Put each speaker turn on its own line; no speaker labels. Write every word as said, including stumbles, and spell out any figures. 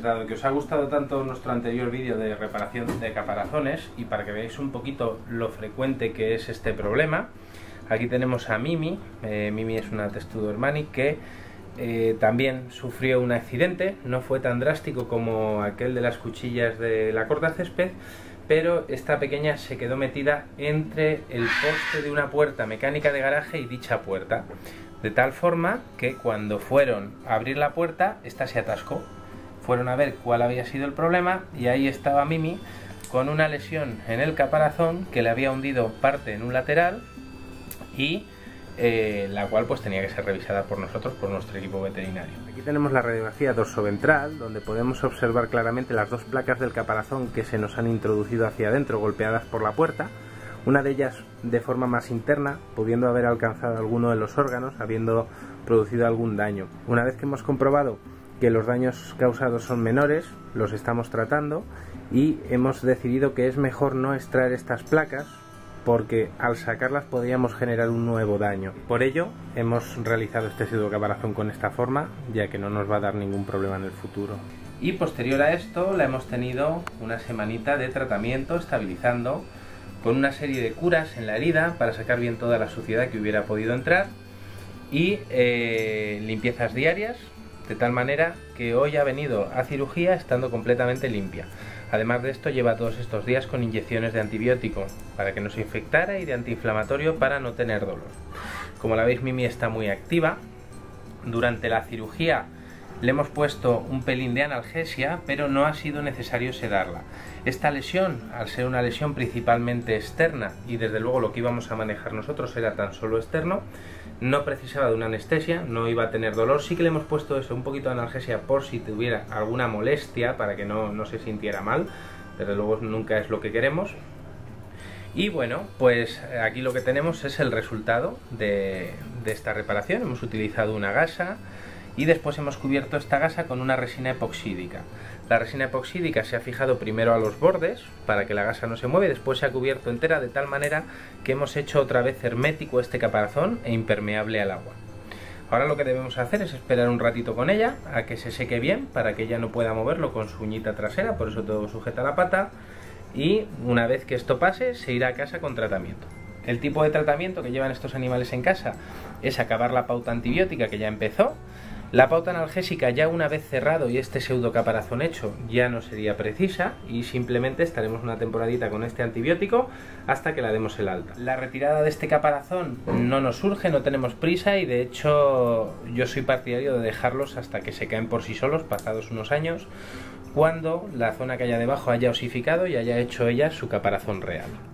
dado que os ha gustado tanto nuestro anterior vídeo de reparación de caparazones y para que veáis un poquito lo frecuente que es este problema, aquí tenemos a Mimi. eh, Mimi es una test Dobermanic que eh, también sufrió un accidente. No fue tan drástico como aquel de las cuchillas de la corta césped, pero esta pequeña se quedó metida entre el poste de una puerta mecánica de garaje y dicha puerta, de tal forma que cuando fueron a abrir la puerta, esta se atascó. Fueron a ver cuál había sido el problema y ahí estaba Mimi con una lesión en el caparazón que le había hundido parte en un lateral y eh, la cual pues tenía que ser revisada por nosotros, por nuestro equipo veterinario. Aquí tenemos la radiografía dorsoventral, donde podemos observar claramente las dos placas del caparazón que se nos han introducido hacia adentro, golpeadas por la puerta. Una de ellas de forma más interna, pudiendo haber alcanzado alguno de los órganos, habiendo producido algún daño. Una vez que hemos comprobado que los daños causados son menores, los estamos tratando y hemos decidido que es mejor no extraer estas placas, porque al sacarlas podríamos generar un nuevo daño. Por ello hemos realizado este pseudocaparazón con esta forma, ya que no nos va a dar ningún problema en el futuro. Y posterior a esto la hemos tenido una semanita de tratamiento, estabilizando, con una serie de curas en la herida para sacar bien toda la suciedad que hubiera podido entrar y eh, limpiezas diarias, de tal manera que hoy ha venido a cirugía estando completamente limpia. Además de esto, lleva todos estos días con inyecciones de antibiótico para que no se infectara y de antiinflamatorio para no tener dolor. Como la veis, Mimi está muy activa. Durante la cirugía le hemos puesto un pelín de analgesia, pero no ha sido necesario sedarla. Esta lesión, al ser una lesión principalmente externa, y desde luego lo que íbamos a manejar nosotros era tan solo externo, no precisaba de una anestesia, no iba a tener dolor. Sí que le hemos puesto eso, un poquito de analgesia por si tuviera alguna molestia, para que no, no se sintiera mal. Desde luego nunca es lo que queremos. Y bueno, pues aquí lo que tenemos es el resultado de, de esta reparación. Hemos utilizado una gasa y después hemos cubierto esta gasa con una resina epoxídica. La resina epoxídica se ha fijado primero a los bordes para que la gasa no se mueva, después se ha cubierto entera, de tal manera que hemos hecho otra vez hermético este caparazón e impermeable al agua. Ahora lo que debemos hacer es esperar un ratito con ella a que se seque bien, para que ella no pueda moverlo con su uñita trasera, por eso todo sujeta la pata, y una vez que esto pase se irá a casa con tratamiento. El tipo de tratamiento que llevan estos animales en casa es acabar la pauta antibiótica, que ya empezó. La pauta analgésica, ya una vez cerrado y este pseudo caparazón hecho, ya no sería precisa y simplemente estaremos una temporadita con este antibiótico hasta que la demos el alta. La retirada de este caparazón no nos urge, no tenemos prisa, y de hecho yo soy partidario de dejarlos hasta que se caen por sí solos, pasados unos años, cuando la zona que haya debajo haya osificado y haya hecho ella su caparazón real.